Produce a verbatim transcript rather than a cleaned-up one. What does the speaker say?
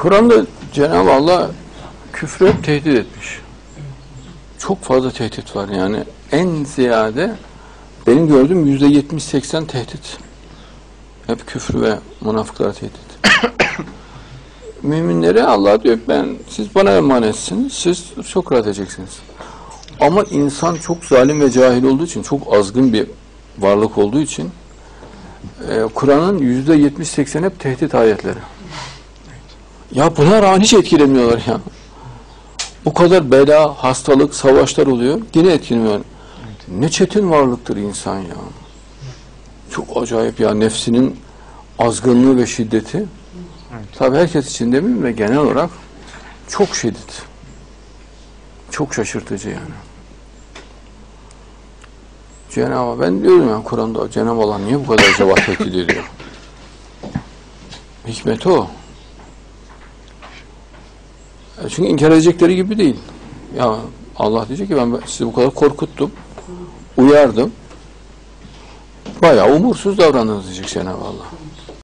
Kur'an'da Cenab-ı Allah küfrü hep tehdit etmiş. Çok fazla tehdit var yani. En ziyade benim gördüğüm yüzde yetmiş seksen tehdit. Hep küfür ve münafıklara tehdit. Müminlere Allah diyor ben siz bana emanetsiniz, siz çok rahat edeceksiniz. Ama insan çok zalim ve cahil olduğu için, çok azgın bir varlık olduğu için e, Kur'an'ın yüzde yetmiş seksen hep tehdit ayetleri. Ya buna rağmen hiç etkilemiyorlar ya. O kadar bela, hastalık, savaşlar oluyor. Yine etkilemiyor. Ne çetin varlıktır insan ya. Çok acayip ya, nefsinin azgınlığı ve şiddeti. Evet. Tabii herkes için demeyeyim ve genel olarak çok şiddet. Çok şaşırtıcı yani. Cenab-ı ben diyorum ya Kur'an'da Cenab-ı Allah niye bu kadar acaba tehdit ediyor? Hikmeti o. Çünkü inkar edecekleri gibi değil. Ya Allah diyecek ki ben sizi bu kadar korkuttum, uyardım. Bayağı umursuz davrandınız diyecek Cenab-ı Allah.